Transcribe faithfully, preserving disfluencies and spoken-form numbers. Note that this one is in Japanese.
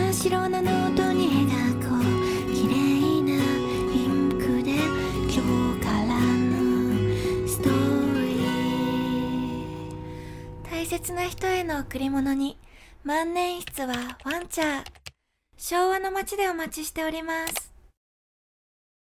真っ白なノートに描こう綺麗なインクで今日からのストーリー。大切な人への贈り物に万年筆はワンチャー。昭和の街でお待ちしております。